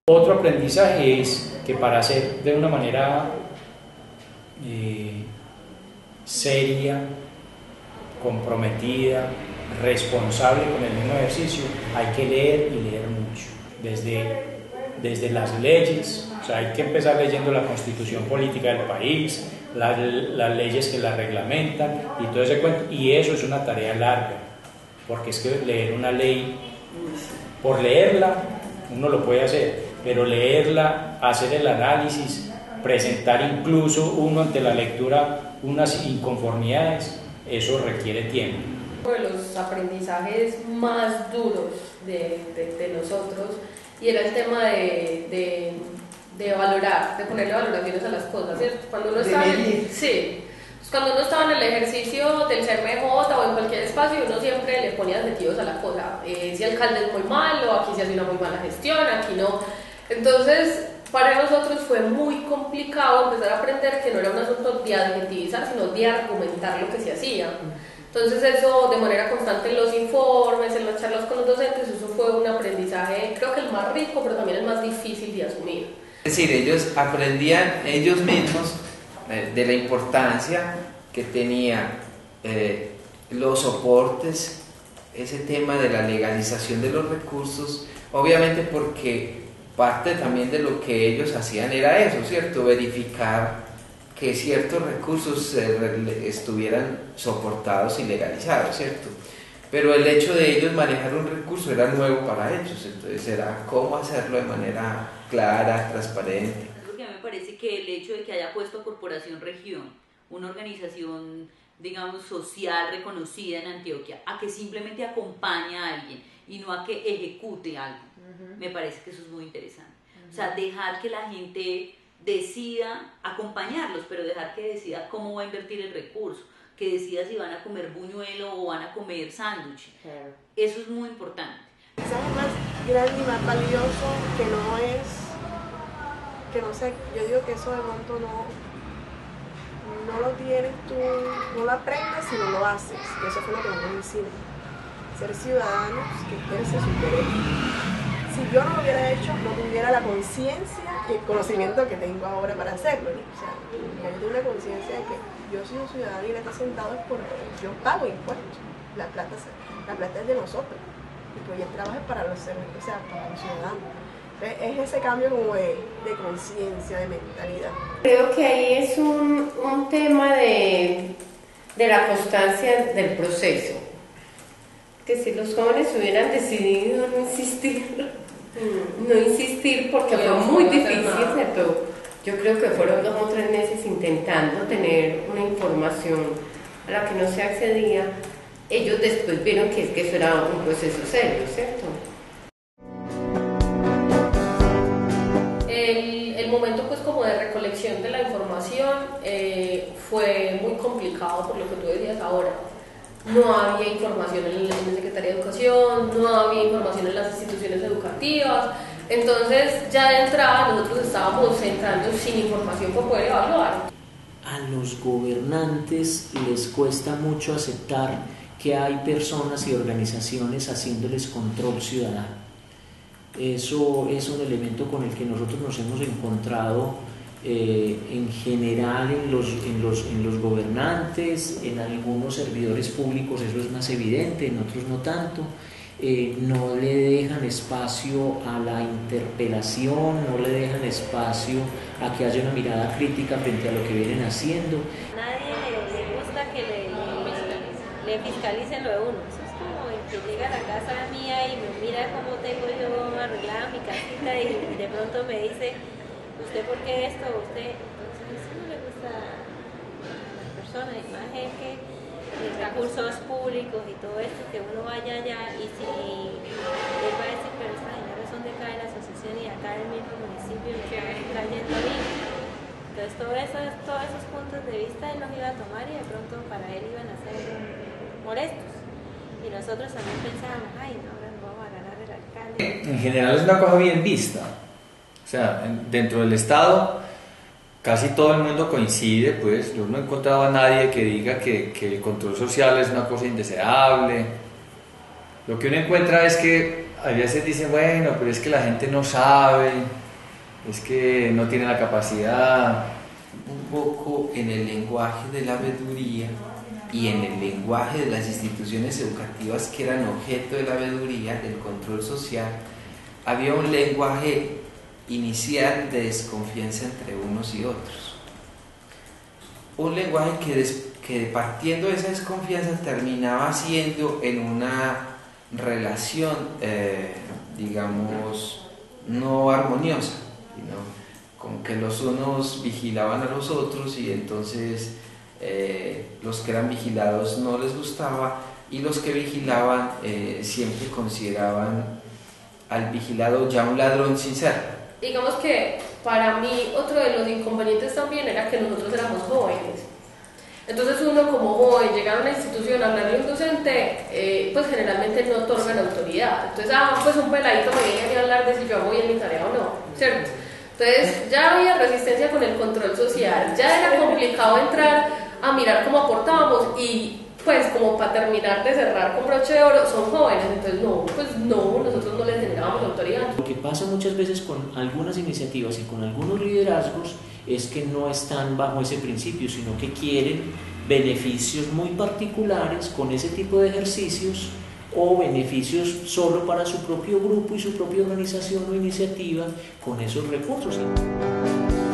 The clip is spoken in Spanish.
Otro aprendizaje es que para hacer de una manera seria, comprometida, responsable con el mismo ejercicio, hay que leer y leer mucho, desde las leyes, o sea, hay que empezar leyendo la constitución política del país, las leyes que la reglamentan y todo ese cuento, y eso es una tarea larga, porque es que leer una ley, por leerla, uno lo puede hacer, pero leerla, hacer el análisis, presentar incluso uno ante la lectura unas inconformidades, eso requiere tiempo. Uno de los aprendizajes más duros de nosotros, y era el tema de valorar, de ponerle valoraciones a las cosas, ¿cierto? Cuando uno estaba cuando uno estaba en el ejercicio del CRMJ o en cualquier espacio, uno siempre le ponía adjetivos a la cosa. Si el alcalde es muy malo, aquí se hace una muy mala gestión, aquí no. Entonces, para nosotros fue muy complicado empezar a aprender que no era un asunto de adjetivizar, sino de argumentar lo que se hacía. Entonces eso de manera constante en los informes, en las charlas con los docentes, eso fue un aprendizaje, creo que el más rico, pero también el más difícil de asumir. Es decir, ellos aprendían ellos mismos de la importancia que tenía los soportes, ese tema de la legalización de los recursos, obviamente porque parte también de lo que ellos hacían era eso, ¿cierto? Verificar que ciertos recursos estuvieran soportados y legalizados, ¿cierto? Pero el hecho de ellos manejar un recurso era nuevo para ellos, entonces era cómo hacerlo de manera clara, transparente. Porque a mí me parece que el hecho de que haya puesto Corporación Región, una organización, digamos, social reconocida en Antioquia, a que simplemente acompañe a alguien y no a que ejecute algo, me parece que eso es muy interesante. O sea, dejar que la gente decida acompañarlos, pero dejar que decida cómo va a invertir el recurso, que decida si van a comer buñuelo o van a comer sándwich. Claro. Eso es muy importante. Quizás es más grande y más valioso que no es, que no sé, yo digo que eso de pronto no lo tienes tú, no lo aprendes si no lo haces, y eso fue lo que nos hicimos, ser ciudadanos que ejercen sus derechos. Si yo no lo hubiera hecho, no tuviera la conciencia y el conocimiento que tengo ahora para hacerlo, ¿no? O sea, yo tengo una conciencia de que yo soy un ciudadano y le está sentado es porque yo pago impuestos, la plata es de nosotros, y pues el trabajo es para los ciudadanos. Entonces, es ese cambio como de conciencia, de mentalidad. Creo que ahí es un tema de la constancia del proceso, que si los jóvenes hubieran decidido no insistir porque fue muy difícil, ¿cierto? Yo creo que fueron 2 o 3 meses intentando tener una información a la que no se accedía. Ellos después vieron que eso era un proceso serio, ¿cierto? El momento pues como de recolección de la información fue muy complicado por lo que tú decías ahora. No había información en la Secretaría de Educación, no había información en las instituciones educativas, entonces ya de entrada nosotros estábamos entrando sin información para poder evaluar. A los gobernantes les cuesta mucho aceptar que hay personas y organizaciones haciéndoles control ciudadano. Eso es un elemento con el que nosotros nos hemos encontrado en general en los gobernantes, en algunos servidores públicos eso es más evidente, en otros no tanto. No le dejan espacio a la interpelación, no le dejan espacio a que haya una mirada crítica frente a lo que vienen haciendo. Nadie le gusta que le fiscalicen lo de uno. Eso es como el que llega a la casa mía y me mira cómo tengo yo arreglada mi casita y de pronto me dice: ¿usted por qué esto? ¿Usted? Entonces eso no le gusta a las personas, y más es que recursos públicos y todo esto, que uno vaya allá y si les va a decir, pero estas señoras son de acá de la asociación y acá del mismo municipio, y están trayendo a mí. Entonces todos esos puntos de vista él los iba a tomar y de pronto para él iban a ser molestos. Y nosotros también pensábamos, ay, no, ahora nos vamos a ganar el alcalde. En general es una cosa bien vista. O sea, dentro del Estado casi todo el mundo coincide, pues yo no he encontrado a nadie que diga que el control social es una cosa indeseable. Lo que uno encuentra es que a veces dicen, bueno, pero es que la gente no sabe, es que no tiene la capacidad. Un poco en el lenguaje de la veeduría y en el lenguaje de las instituciones educativas que eran objeto de la veeduría, del control social, había un lenguaje inicial de desconfianza entre unos y otros. Un lenguaje que partiendo de esa desconfianza terminaba siendo en una relación, digamos, no armoniosa, ¿no? Como que los unos vigilaban a los otros y entonces los que eran vigilados no les gustaba, y los que vigilaban siempre consideraban al vigilado ya un ladrón sin ser. Digamos que para mí otro de los inconvenientes también era que nosotros éramos jóvenes. Entonces uno como joven llegar a una institución a hablarle a un docente, pues generalmente no otorgan autoridad. Entonces, pues un peladito me viene a hablar de si yo voy en mi tarea o no, ¿cierto? Entonces ya había resistencia con el control social, ya era complicado entrar a mirar cómo aportábamos, y pues como para terminar de cerrar con broche de oro, son jóvenes, entonces no, pues no, nosotros no les generábamos autoridad. Lo que pasa muchas veces con algunas iniciativas y con algunos liderazgos es que no están bajo ese principio, sino que quieren beneficios muy particulares con ese tipo de ejercicios, o beneficios solo para su propio grupo y su propia organización o iniciativa con esos recursos.